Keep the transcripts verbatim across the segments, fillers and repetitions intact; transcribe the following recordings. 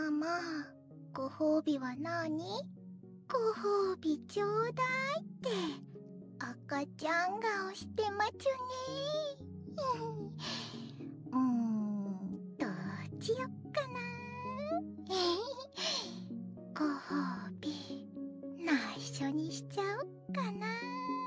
ママ、ご褒美はなに？ご褒美ちょうだいって赤ちゃん顔してまちゅね。うーん、どうしよっかな。ご褒美内緒にしちゃおっかな。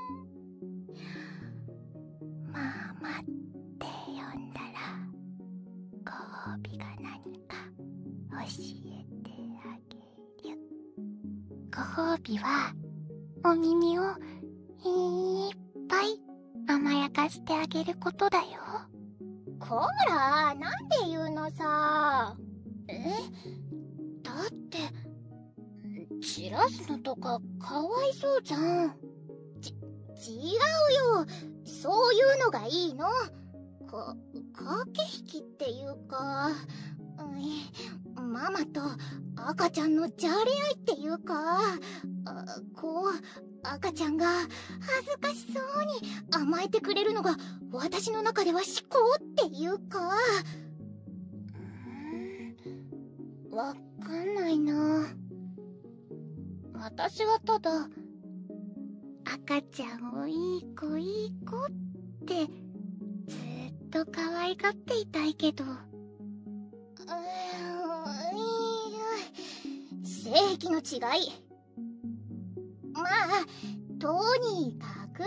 ママって呼んだらご褒美が何か教えてあげる。ご褒美はお耳をいっぱい甘やかしてあげることだよ。こら、なんで言うのさ。え？だって散らすのとかかわいそうじゃん。ち、違うよ。そういうのがいいの。か、駆け引きっていうか、うん、ママと赤ちゃんのじゃれ合いっていうか、あ、こう、赤ちゃんが恥ずかしそうに甘えてくれるのが私の中では至高っていうか。うーん、わかんないな。私はただ、赤ちゃんをいい子いい子ってずっと可愛がっていたいけど。うーん、正義の違い。まあ、とにかく。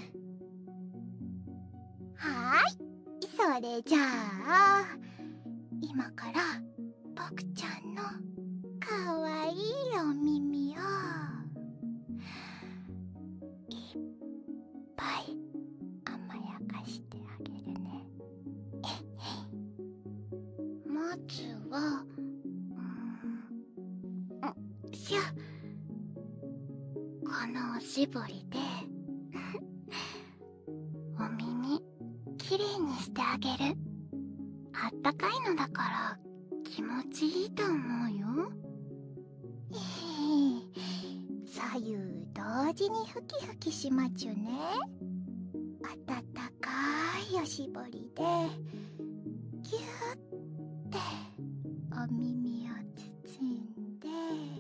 はーい、それじゃあ、今から僕ちゃんのかわいいお耳をいっぱい甘やかしてあげるね。まずは、うん、しゅこのおしぼりでお耳きれいにしてあげる。あったかいのだから気持ちいいと思うよ。左右同時にふきふきしまちゅね。あたたかいおしぼりでぎゅーってお耳を包んで、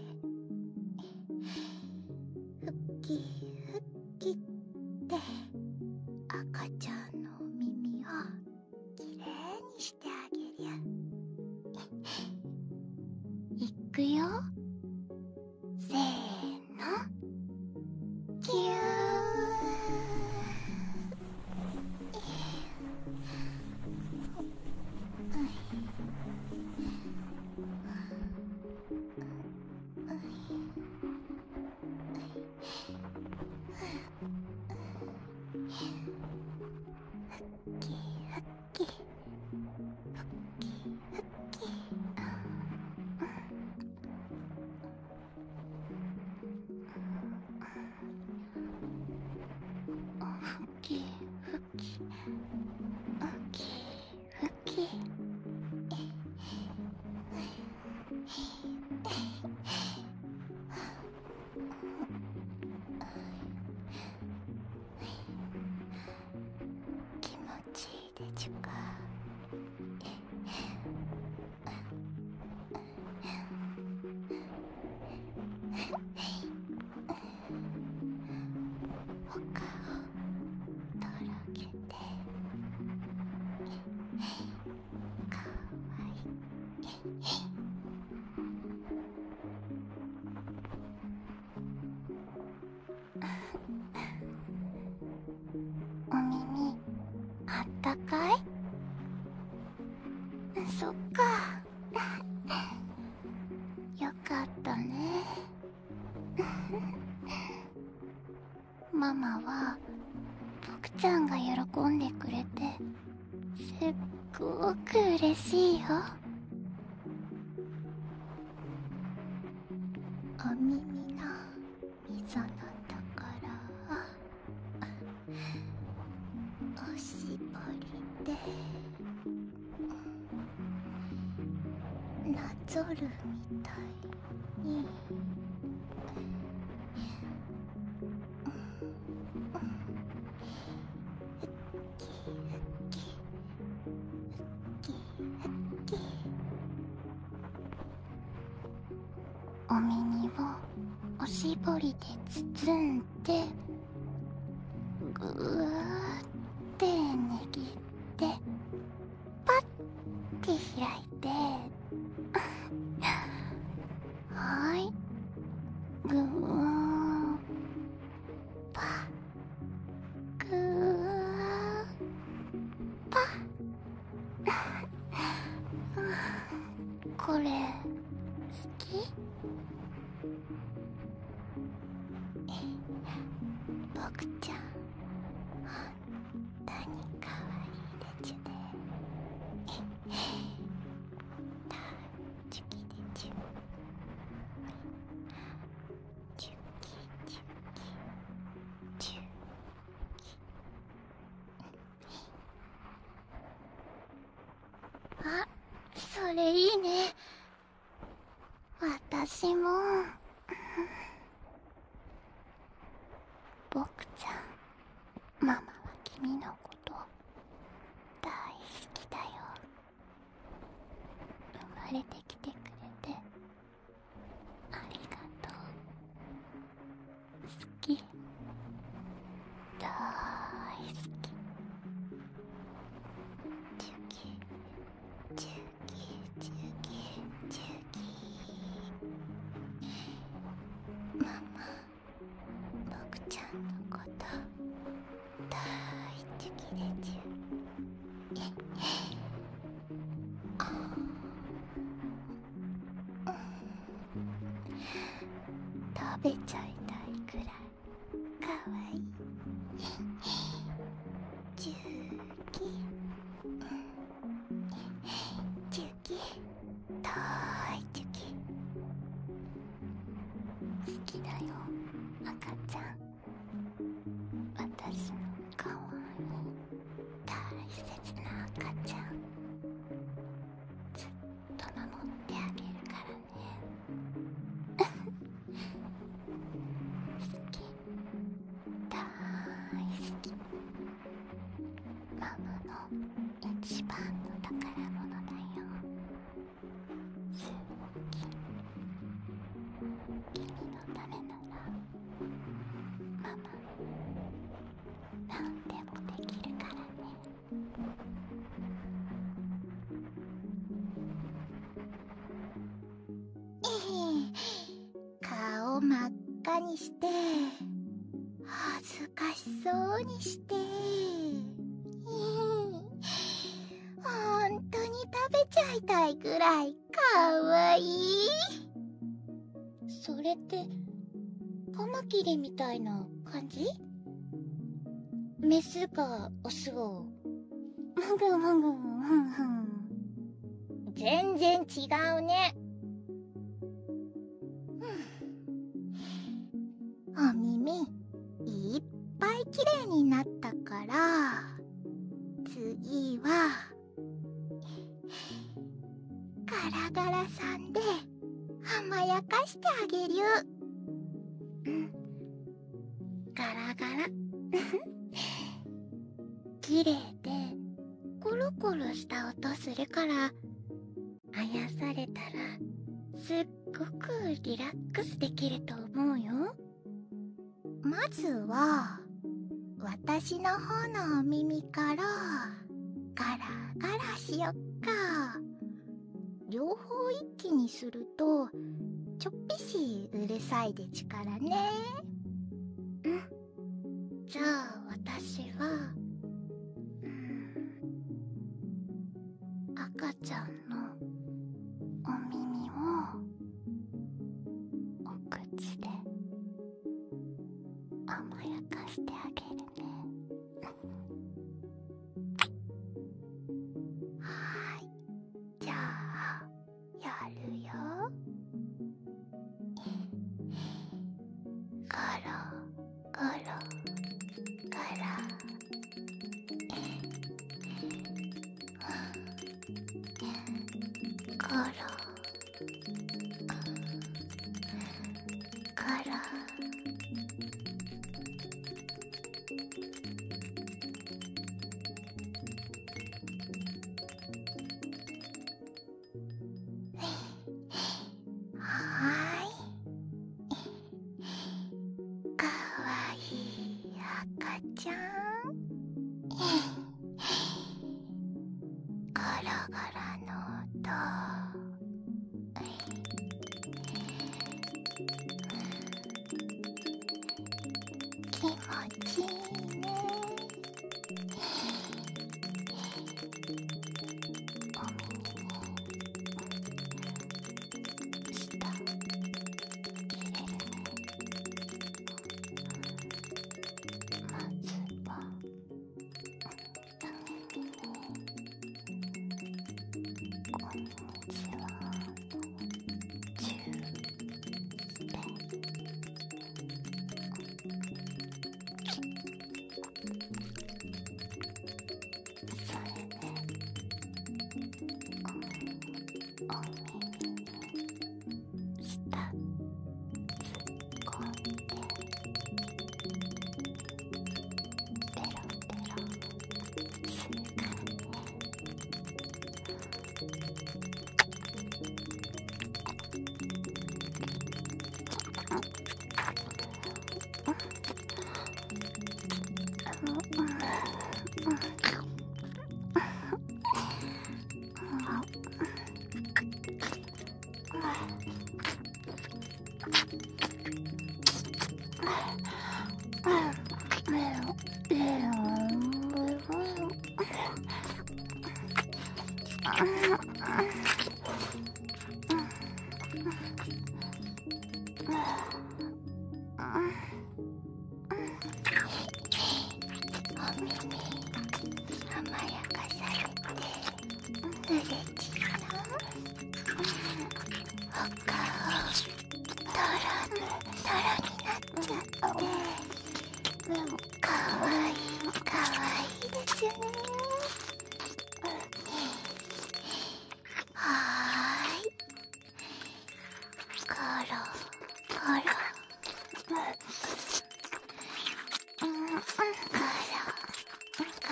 ふきふきって赤ちゃんのお耳をきれいにしてあげりゃ。いくよ。せーの。ぎゅー。お耳あったかい？そっか。よかったね。ママは僕ちゃんが喜んでくれてすっごく嬉しいよ。お耳の溝のところをおしぼりでなぞるみたいに。 お耳をおしぼりで包んでぐーって握ってパッて開いてはーいぐーパッぐーパッこれ好き？僕ちゃん本当に可愛いでちゅね。大好きでちゅ。チュキチュキチュキ。あ、それいいね。私も僕ちゃん、ママは君のこと大好きだよ。生まれてきてくれてありがとう。好き、大好き。チュキチュキチュキチュキ。ママ、僕ちゃんのこと大好きでちゅ。食べちゃいたいくらいかわいい。チュキチュキ大チュキ。好きだよ赤ちゃん。私のかわいい大切な赤ちゃん、ずっと守ってあげるからね。好き、大好き。ママの一番の宝物だよ。好き。君のためならママなんでもできるからね。顔真っ赤にして恥ずかしそうにして本当に食べちゃいたいぐらいかわいい。それってカマキリみたいな感じ？メスがオスをもぐもぐふんふん。全然違うね。お耳いっぱいきれいになったから次はガラガラさんで甘やかしてあげる。うんガラガラきれいでコロコロした音するからあやされたらすっごくリラックスできると思うよ。まずは私の方のお耳からガラガラしよっか。両方一気にするとちょっぴしうるさいでちからね。うんじゃあ私は、うん、赤ちゃんのお耳をお口で甘やかしてあげるね。はーい、じゃあやるよ。ガラガラガラガラガラはーいちいいね。お耳に舌入れるね。まずはこんにちはチューしてそれでお耳に舌突っ込んでペロペロするからね。お耳甘やかされてうれちいな。お顔トロトロになっちゃってかわいいかわいいですね。はーいコロコロうんコロコ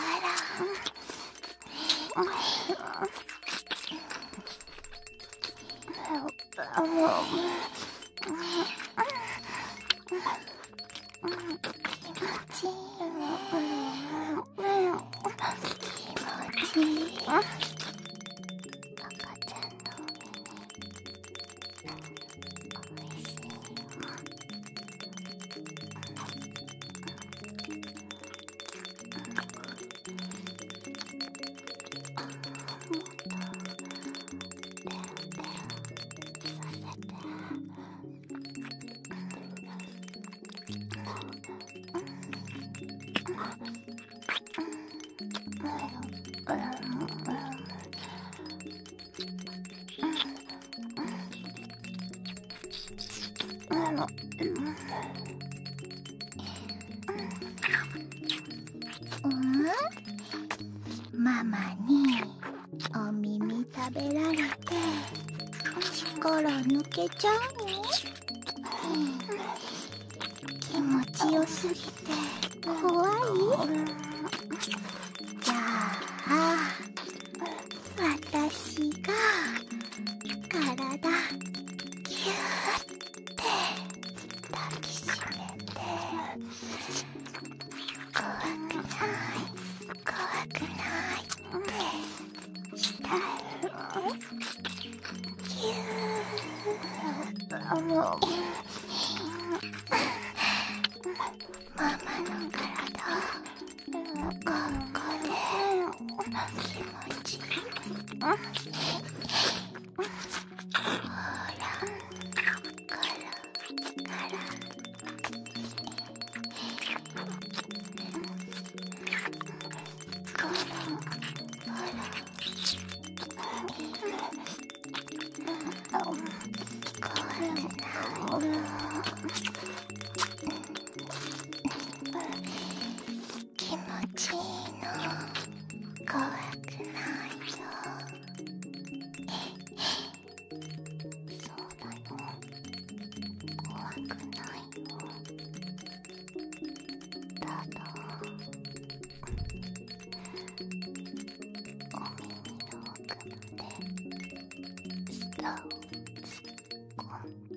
気持ちいいね。気持ちいい。赤ちゃんのお耳おいしいよ。あもっとペロペロさせて。うんママにお耳食べられて力抜けちゃうの？気持ちよすぎて怖い？じゃあ私が体ギューって抱きしめて怖くない怖くないってしたいの？ギューママの体ここで気持ちいい。ほらカラカラコロコロ怖くない気持ちいいの怖くないよ。そうだよ怖くないの。ただお耳の奥まで舌を突っ込んで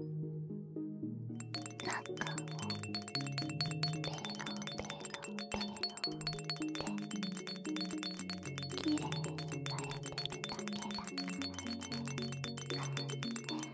中をペロペロペロってきれいにされてるだけだからね。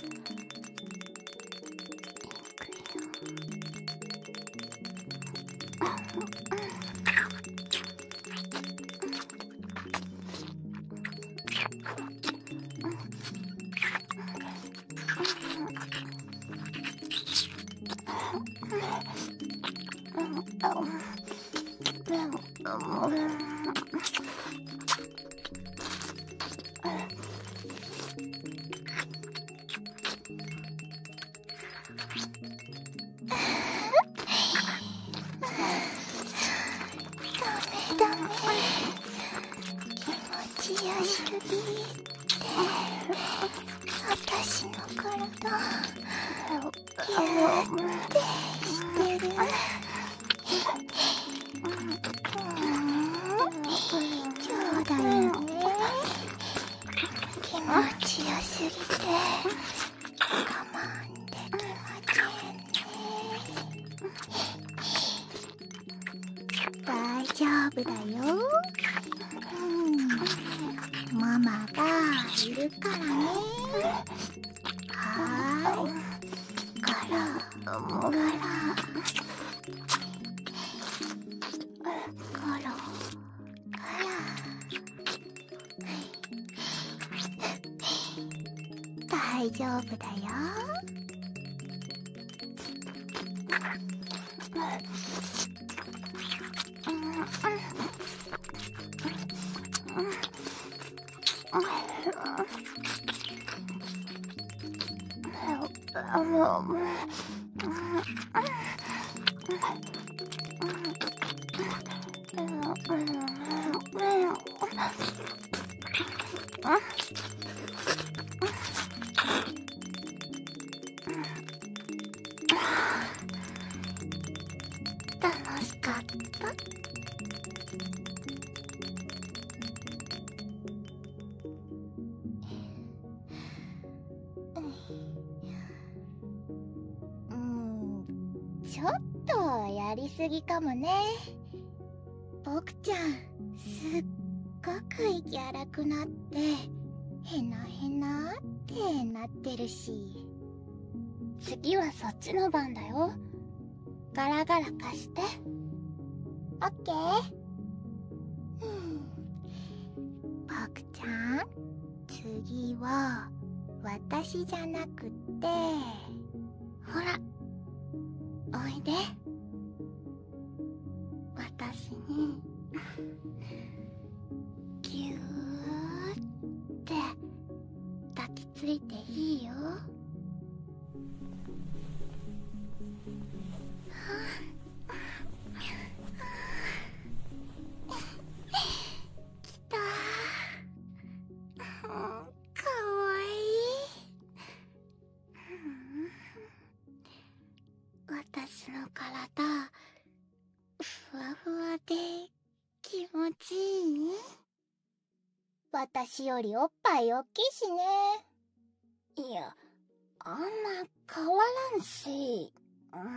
いくよ。 私の体ギューってしてる。そうだよね。気持ちよすぎて我慢できませんね。大丈夫だよ。ママがいるからね。はーい。ガラガラガラガラ。大丈夫だよ。楽しかった。うん、ちょっとやりすぎかもね。僕ちゃんすっごく息荒くなってへなへなってなってるし、次はそっちの番だよ。ガラガラ貸して。オッケー。僕ちゃん、次は私じゃなくて、ほらおいで。私にぎゅーって抱きついていいよ。きたー。かわいい。私の体ふわふわで気持ちいい。私よりおっぱいおっきいしね。いや、あんま変わらんし。うーん。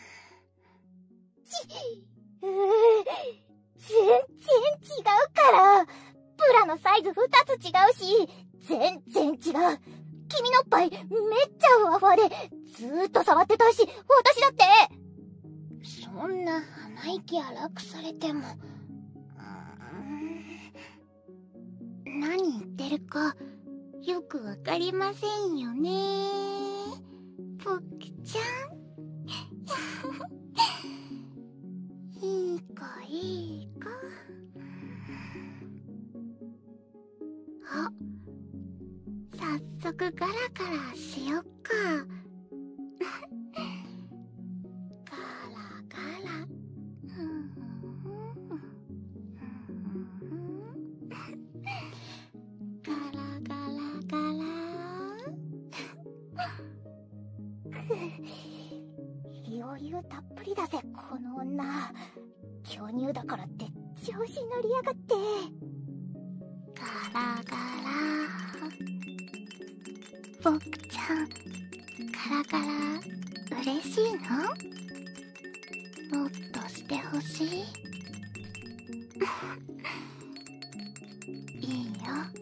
ち、うー、全然違うから。ブラのサイズふたつ違うし、全然違う。君のおっぱいめっちゃふわふわで、ずーっと触ってたいし、私だって。そんな鼻息荒くされても。何言ってるかよくわかりませんよね、僕ちゃん。いい子いい子。あ、早速ガラガラしよっか。ガラガラ。ガラガラガラ。余裕たっぷりだぜこの女。巨乳だからって調子乗りやがって。ガラガラ。僕ちゃんガラガラ嬉しいの？もっとしてほしい。いいよ。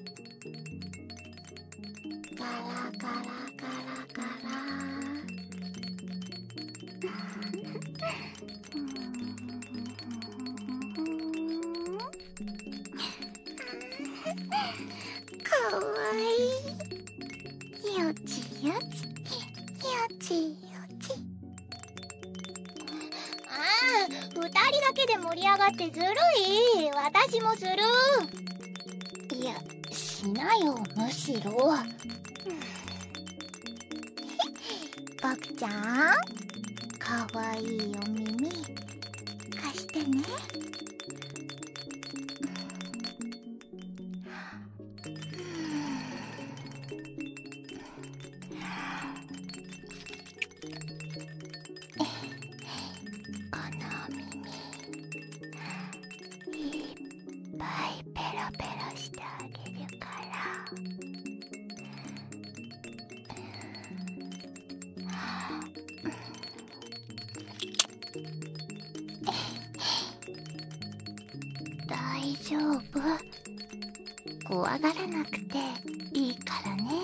ガラガラガラガラ。 かわいい。よちよちよちよち。ああ、二人だけで盛り上がってずるい。私もする。いや、しなよ、むしろ。ボクちゃん、かわいいお耳貸してね。この耳いっぱいペロペロしてあげるから。大丈夫。怖がらなくていいからね。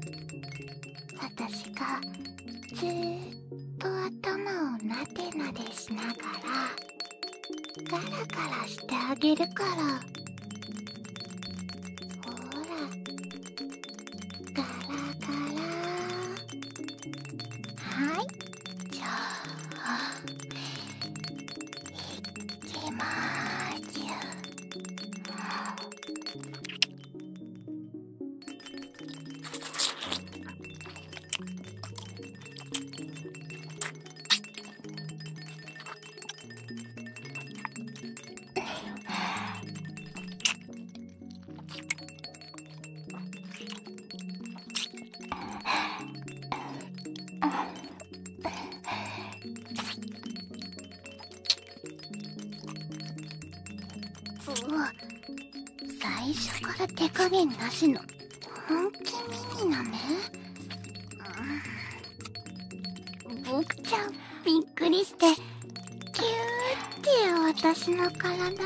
私がずーっと頭をなでなでしながらガラガラしてあげるから。ほら、ガラガラ。はい、じゃあいきまーす。うわ、最初から手加減なしの本気ミニなめ。ボクちゃんびっくりしてキューって私の体掴んでる。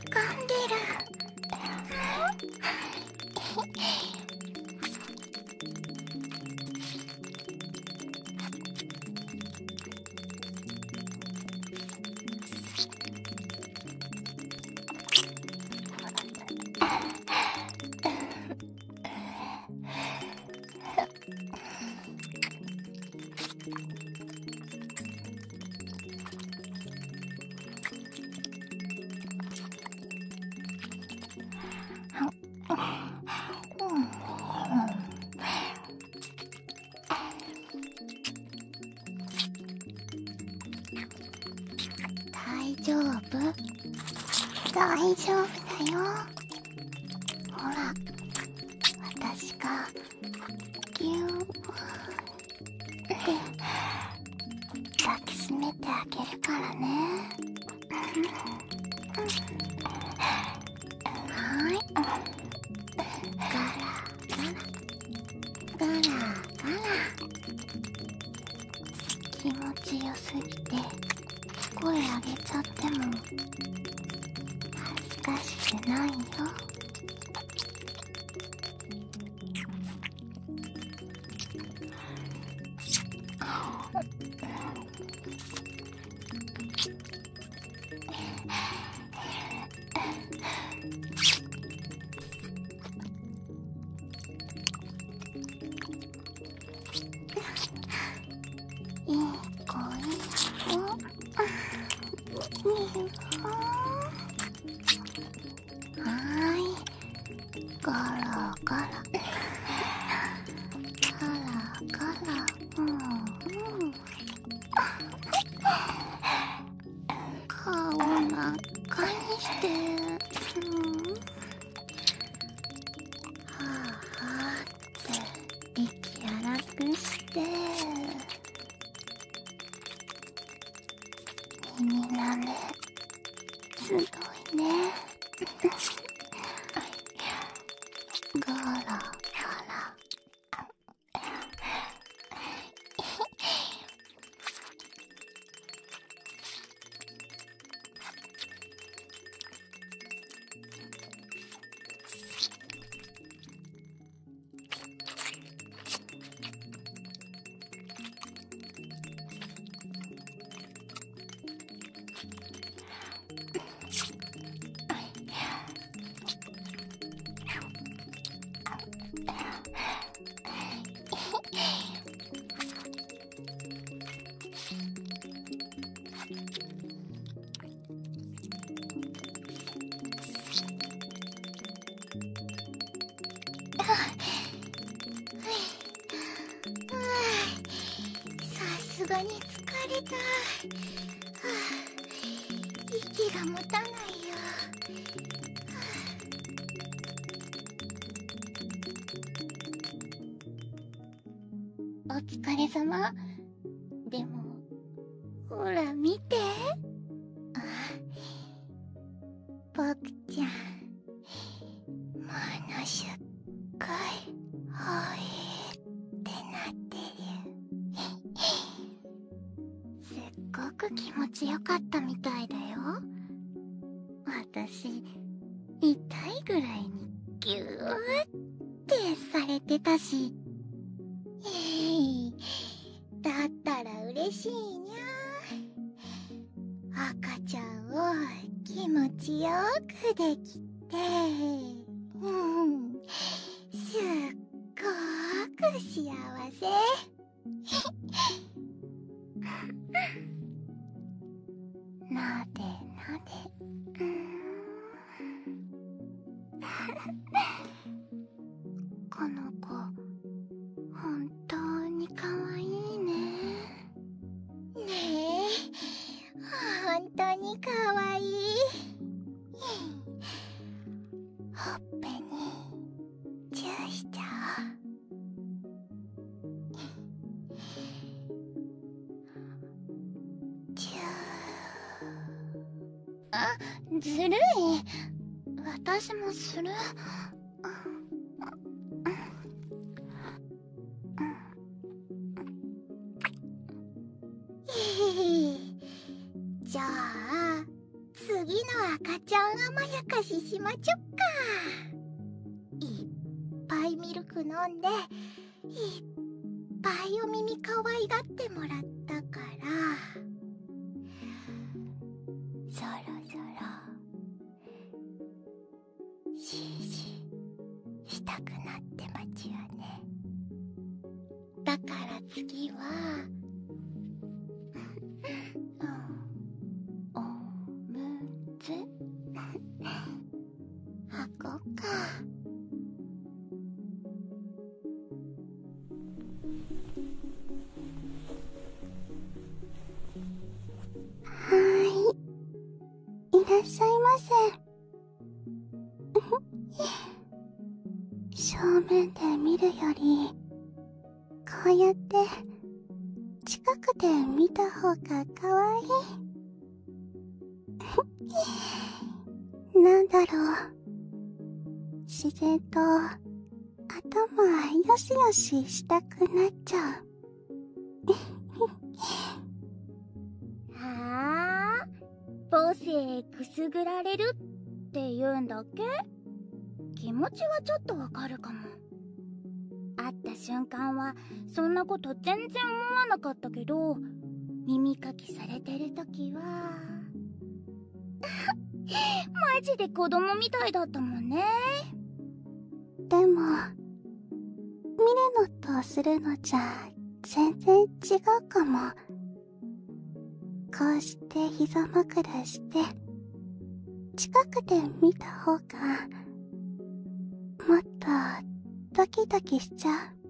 大丈夫？大丈夫だよ。ほら、私がギューって抱きしめてあげるからね。はい。ガラガラガラガラ。気持ちよすぎて声上げちゃっても恥ずかしくないよ。いい子いい子。はい、ガラガラガラガラ。うんうん。顔真っ赤にして、うん、はあはあって息荒くして耳なめすごいね。ガラガラ。 さすがに疲れた。はあ、息が持たないよ。お疲れ様。でもほら見て。あ、僕ちゃんものすっごいほいってなってる。すっごく気持ちよかったみたいだよ。私痛いぐらいにギューってされてたし。だったら嬉しいにゃ。赤ちゃんを気持ちよくできて、うん、すっごく幸せ。なでなで、うん、この子本当にかわいいね。ねえ、本当にかわいい。ほっぺにチューしちゃおう。チュー。あ、ずるい。私もする。じゃあ次の赤ちゃん甘やかししまちょっか。いっぱいミルク飲んでいっぱいお耳かわいがってもらったから、そろそろシーシーしたくなってまちゅよね。だから次はおむつはこうか。はーい、いらっしゃいませ。正面で見るよりこうやって近くで見た方がかわいい。なんだろう、自然と頭よしよししたくなっちゃう。はあ、母性くすぐられるって言うんだっけ？気持ちはちょっとわかるかも。会った瞬間はそんなこと全然思わなかったけど、耳かきされてるときはマジで子供みたいだったもんね。でも見るのとするのじゃ全然違うかも。こうして膝枕して近くで見た方がもっとドキドキしちゃう。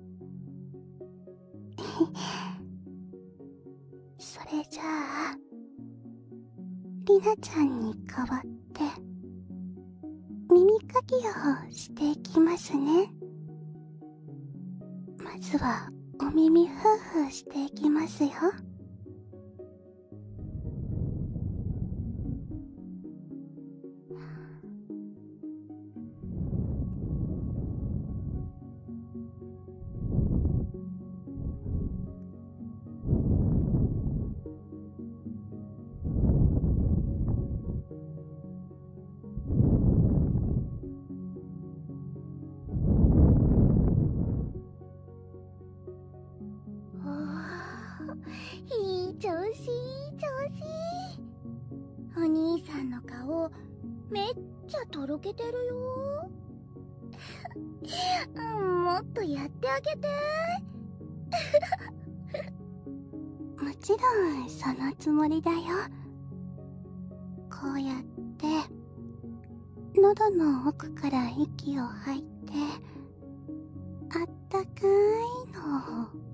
それじゃありなちゃんに代わって耳かきをしていきますね。まずはお耳ふうふうしていきますよ。いい調子、いい調子。お兄さんの顔めっちゃとろけてるよ。もっとやってあげて。もちろんそのつもりだよ。こうやって喉の奥から息を吐いてあったかいのを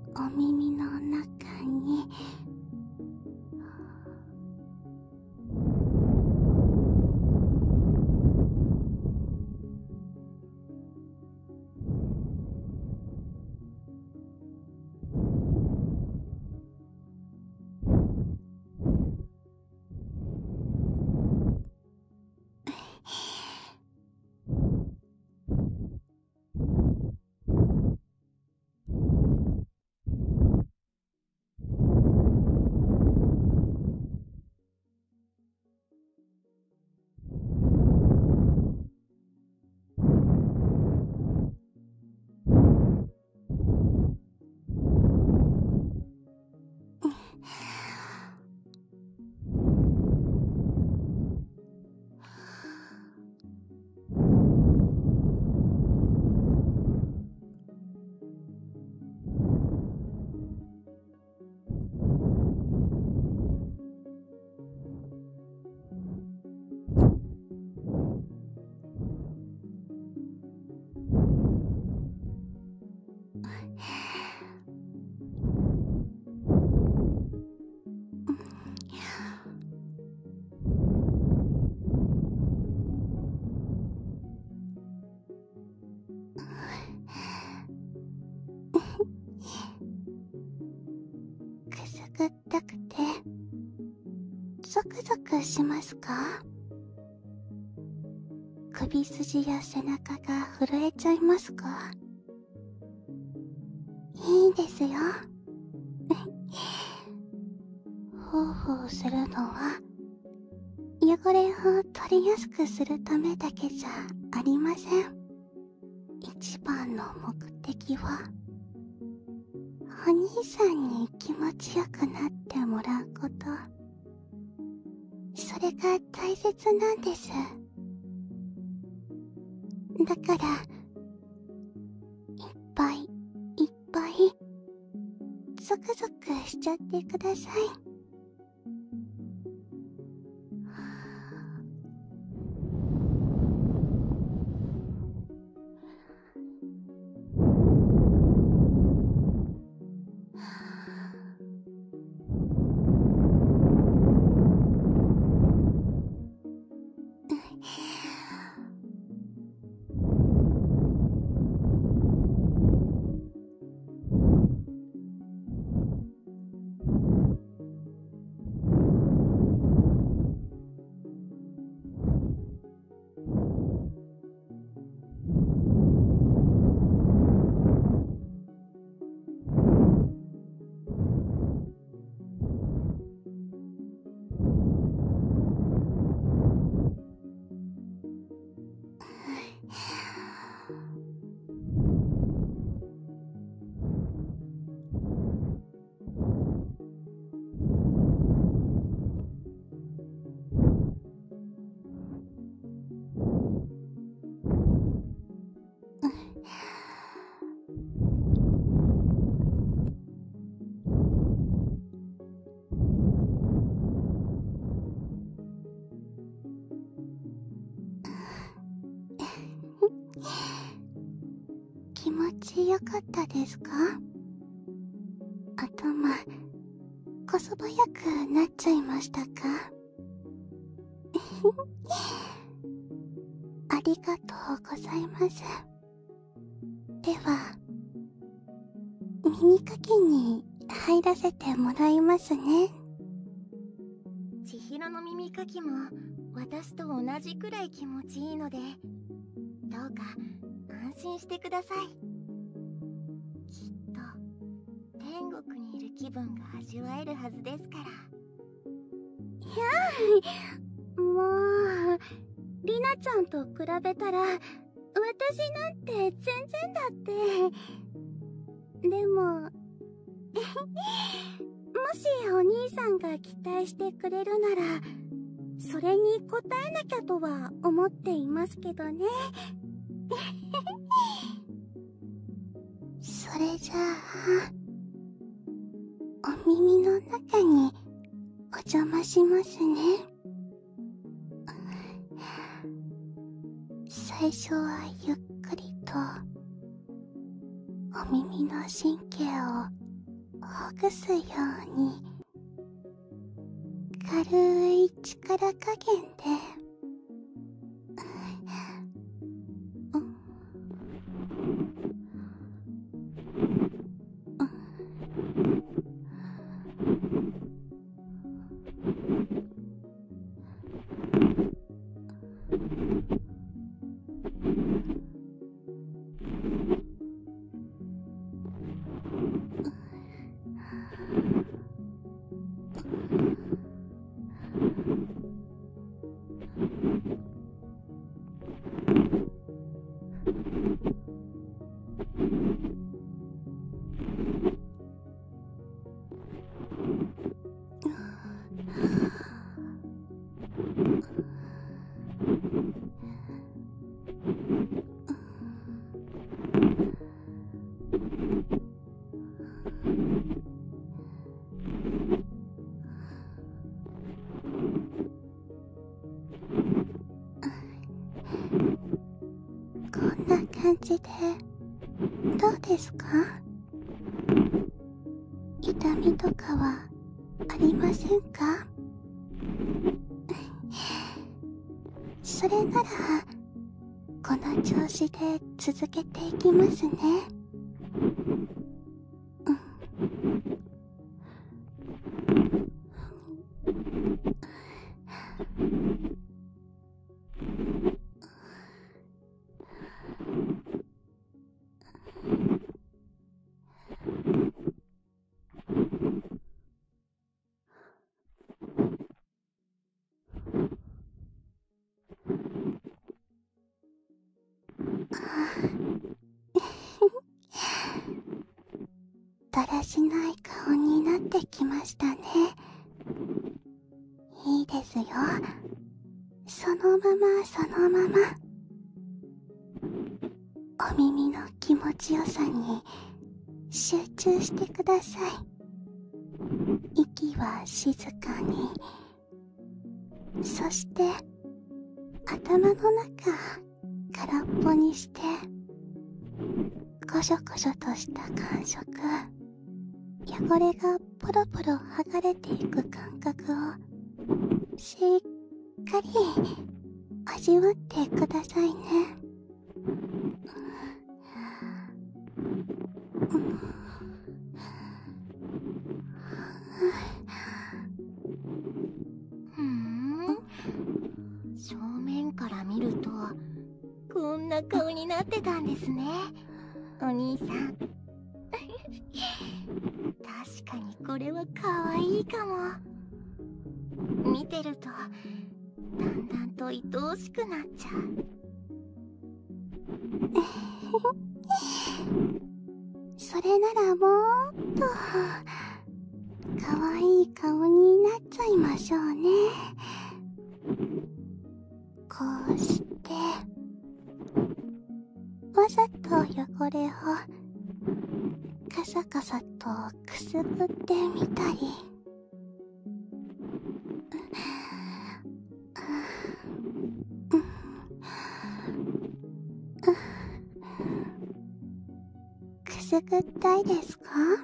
くったくてゾクゾクしますか？首筋や背中が震えちゃいますか？いいですよ。ほうほうするのは汚れを取りやすくするためだけじゃありません。一番の目的はお兄さんに気持ちよくなってもらうこと。それが大切なんです。だからいっぱいいっぱいゾクゾクしちゃってください。気持ちよかったですか？頭こそばやくなっちゃいましたか？ありがとうございます。では耳かきに入らせてもらいますね。 千尋の耳かきも私と同じくらい気持ちいいので、どうか安心してください。きっと天国にいる気分が味わえるはずですから。 いやもうリナちゃんと比べたら私なんて全然だって。でももしお兄さんが期待してくれるならそれに応えなきゃとは思っていますけどね。それじゃあお耳の中にお邪魔しますね。最初はゆっくりとお耳の神経をほぐすように軽い力加減でこんな感じでどうですか？痛みとかはありませんか？それならこの調子で続けていきますね。うん。 だらしない顔になってきましたね。いいですよ。そのままそのまま。お耳の気持ちよさに集中してください。息は静かに。そして頭の中空っぽにして、こしょこしょとした感触、汚れがポロポロ剥がれていく感覚をしっかり味わってくださいね。 ふーん、正面から見るとこんな顔になってたんですね、お兄さん。確かにこれは可愛いかも。見てるとだんだんと愛おしくなっちゃう。 それならもっと可愛い顔になっちゃいましょうね。こうしてわざと汚れをカサカサとくすぐってみたり、くすぐったいですか？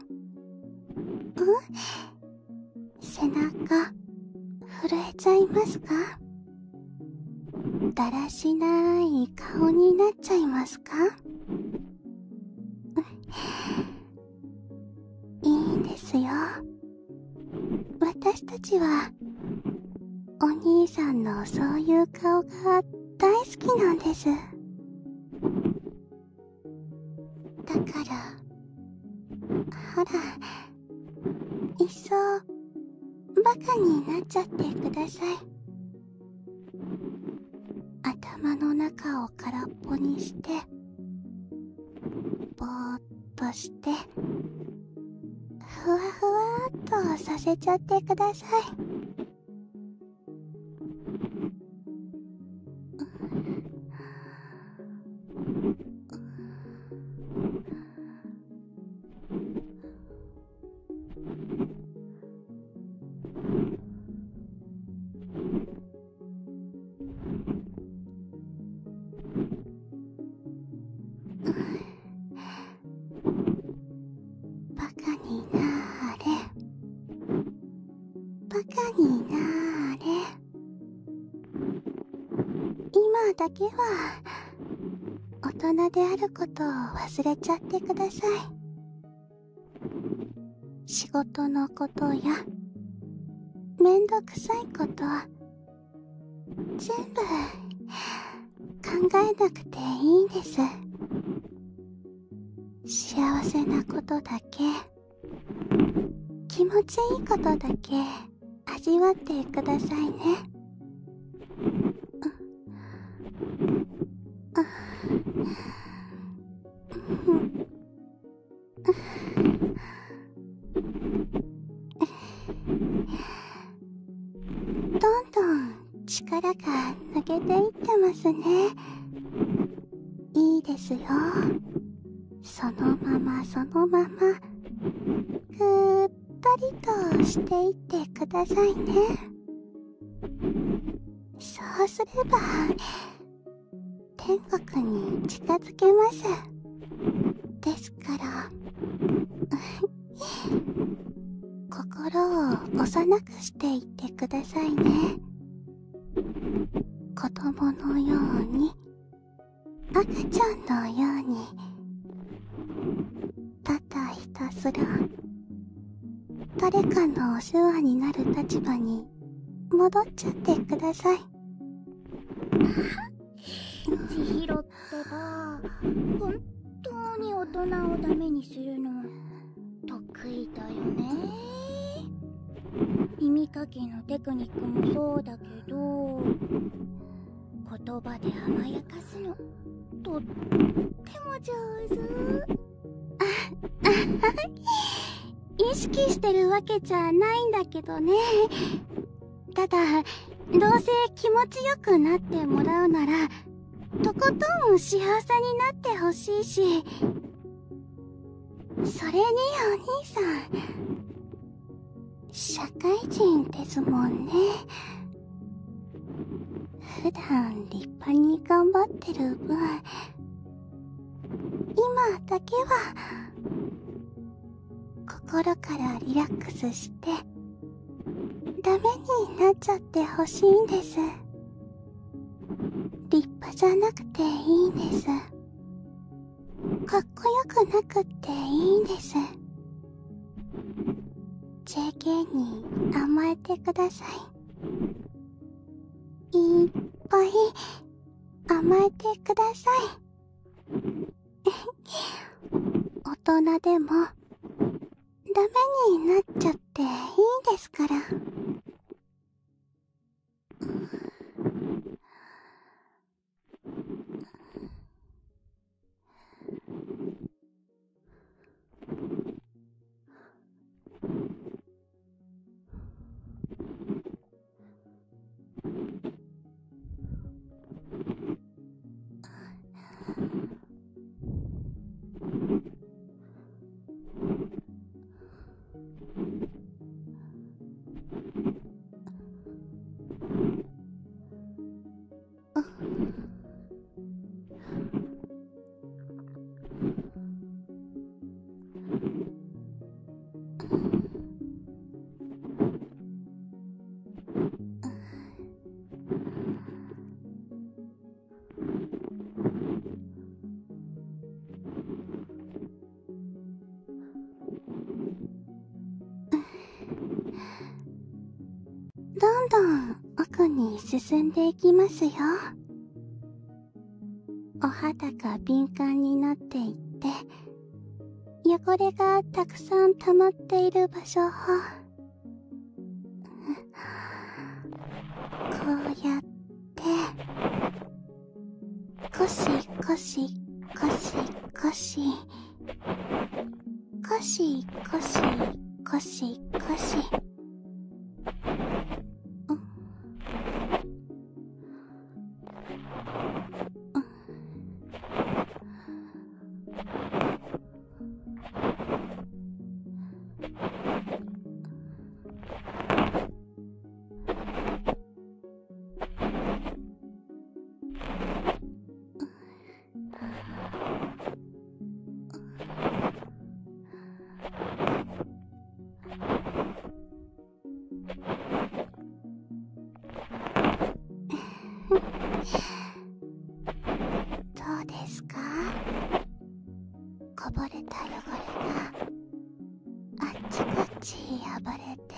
うん？背中震えちゃいますか？だらしない顔になっちゃいますか？いいんですよ。私たちはお兄さんのそういう顔が大好きなんです。だからほら、いっそバカになっちゃってください。頭の中を空っぽにして、ぼーっとしてふわふわっとさせちゃってください。バカになーれ、バカになーれ。今だけは大人であることを忘れちゃってください。仕事のことやめんどくさいこと全部考えなくていいんです。幸せなことだけ、気持ちいいことだけ味わってくださいね。どんどん力が抜けていってますね。いいですよ。そのままそのままぐったりとしていってくださいね。そうすれば天国に近づけます。ですから心を幼くしていってくださいね。子供のように、赤ちゃんのように、ただひたすら誰かのお世話になる立場に戻っちゃってください。 千尋ってば本当に大人をダメにするの得意だよね。耳かきのテクニックもそうだけど、言葉で甘やかすのとっても上手。 意識してるわけじゃないんだけどね。ただどうせ気持ちよくなってもらうならとことん幸せになってほしいし、それにお兄さん社会人ですもんね。普段立派に頑張ってる分、今だけは心からリラックスしてダメになっちゃってほしいんです。立派じゃなくていいんです。かっこよくなくっていいんです。ジェーケー に甘えてください。いっぱい甘えてください。大人でもダメになっちゃっていいんですから。どんどん奥に進んでいきますよ。お肌が敏感になっていって汚れがたくさん溜まっている場所をこうやってゴシゴシゴシゴシゴシゴシゴシゴシどうですか？こぼれた汚れがあっちこっち暴れて、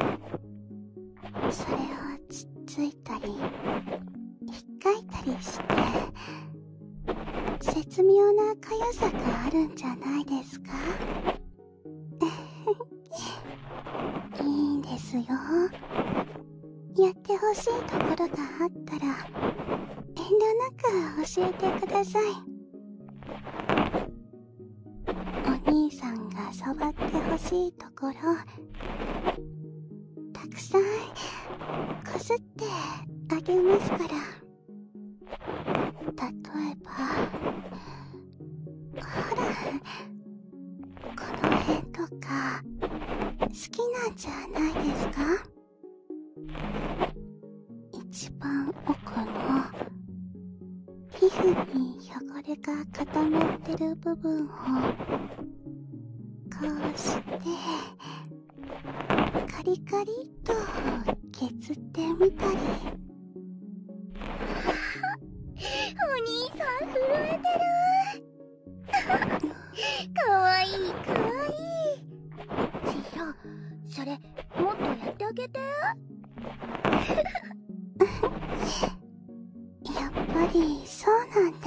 それをつっついたり引っかいたりして絶妙なかゆさがあるんじゃないですか？いいんですよ。やってほしいところがあったら遠慮なく教えてください。お兄さんが触ってほしいところたくさんこすってあげますから。例えばほらこの辺とか好きなんじゃないですか？一番奥の皮膚に汚れが固まってる部分をこうしてカリカリっと削ってみたり。 お兄さん震えてる。かわいいかわいい。千尋、それもっとやってあげて。 やっぱりそうなんだ。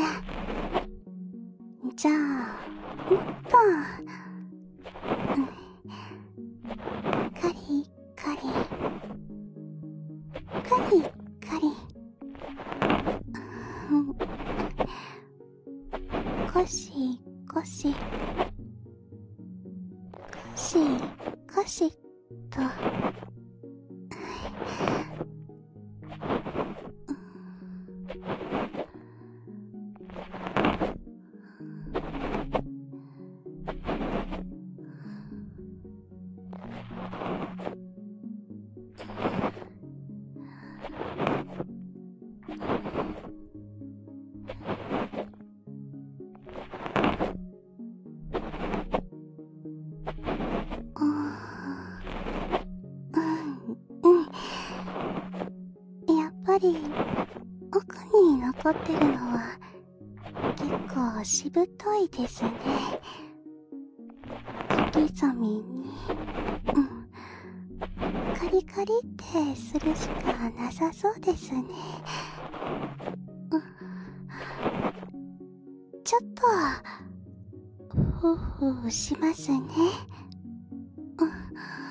じゃあもっと、うん、カリカリカリカリ、うん、ゴシゴシゴシゴしと。やっぱり奥に残ってるのは結構しぶといですね。小刻みに、うん、カリカリってするしかなさそうですね。うん、ちょっとふうふうしますね。うん、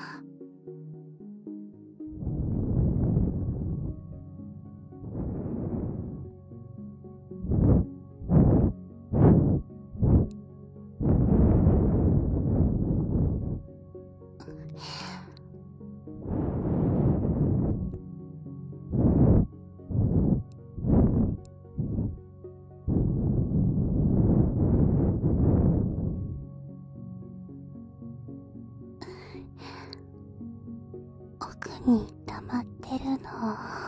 奥に溜まってるの。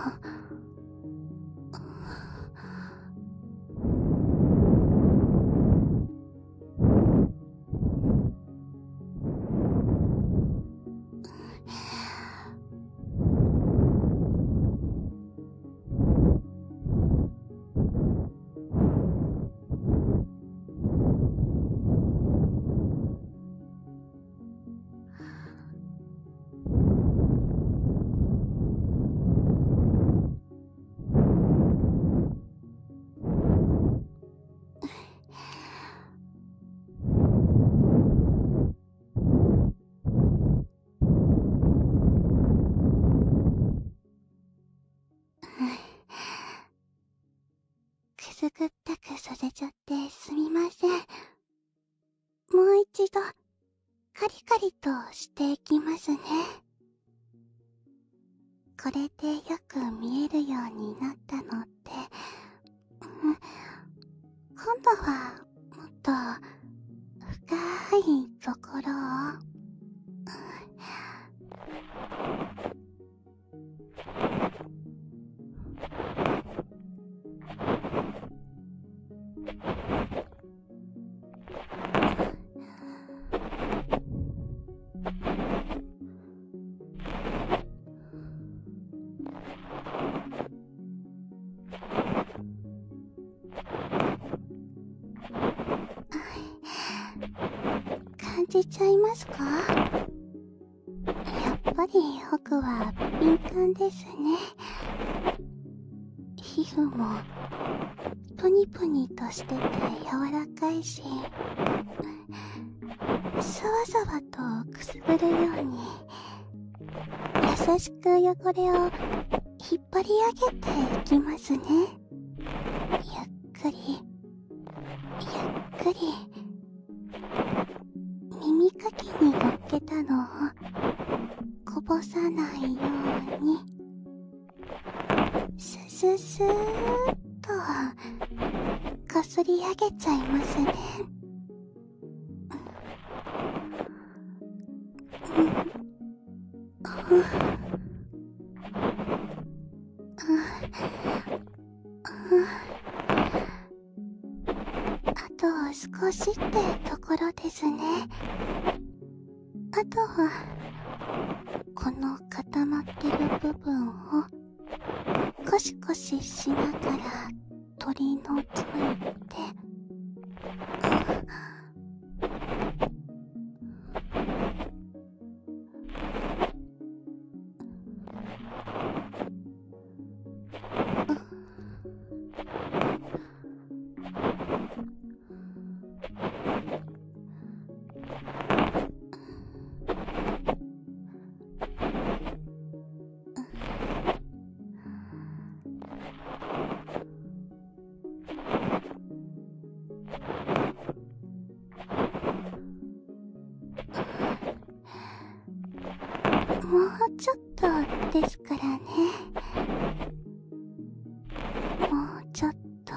くすぐったくさせちゃってすみません。もう一度カリカリとしていきますね。これでよく見えるようになったのって、うん、今度はもっと深いところを、感じちゃいますか？やっぱり奥は敏感ですね。皮膚もプニプニとしてて柔らかいし、さわさわとくすぐるように優しく汚れを引っ張り上げていきますね。ゆっくりゆっくり耳かきに乗っけたのをこぼさないようにスススーッとこすり上げちゃいますね。あと少しってところですね。あとはこの固まってる部分をコシコシしながら取り除いて、 もうちょっとですからね。もうちょっと、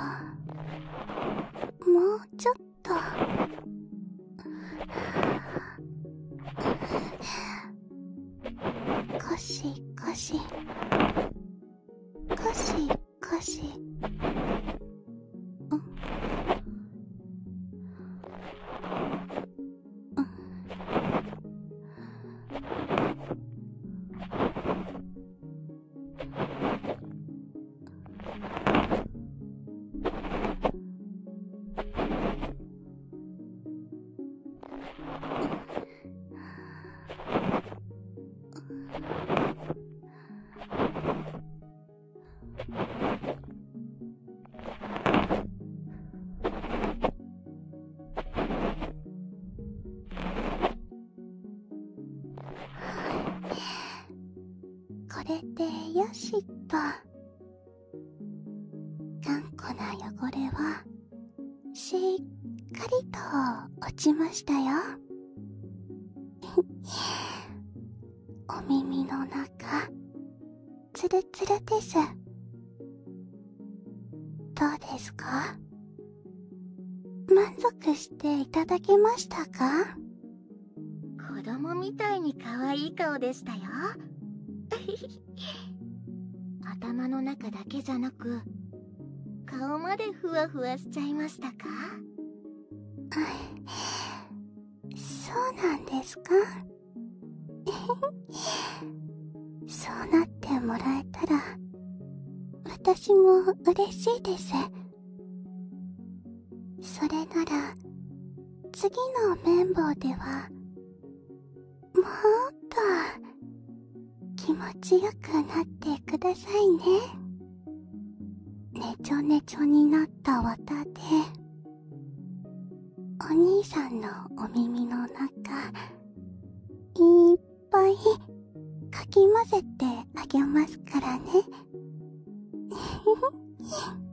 もうちょっと。コシコシ、コシコシ。うん、うん。これでよしっと。頑固な汚れはしっかりと落ちましたよ。お耳の中ツルツルです。どうですか？満足していただけましたか？ 子供みたいに可愛い顔でしたよ。頭の中だけじゃなく、顔までふわふわしちゃいましたか？ そうなんですか？そうなってもらえたら私も嬉しいです。それなら次の綿棒ではもっと気持ちよくなってくださいね。ねちょねちょになった綿でお兄さんのお耳の中いっぱいかき混ぜてあげますからね。